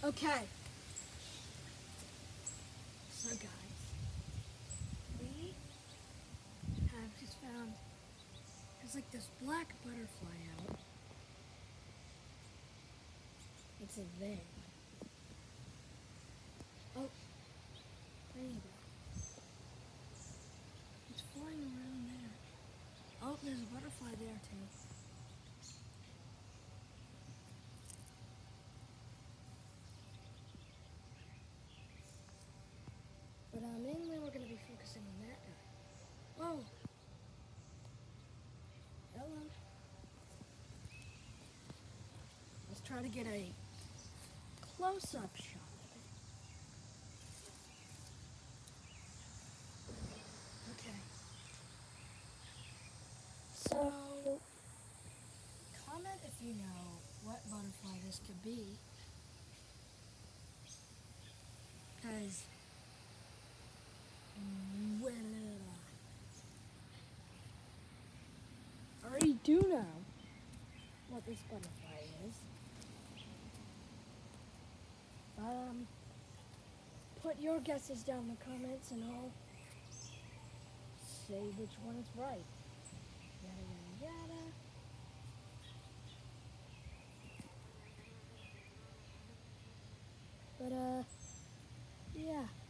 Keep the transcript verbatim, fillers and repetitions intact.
Okay. So guys, we have just found, there's like this black butterfly out. It's a they. Oh, there you go. It's flying around there. Oh, there's a butterfly there too. But uh, mainly we're going to be focusing on that guy. Whoa! Hello. Let's try to get a close-up shot of it. Okay. So, comment if you know what butterfly this could be. Because, well, I already do know what this butterfly is. Um, put your guesses down in the comments and I'll say which one is right. Yada, yada, yada. But, uh, yeah.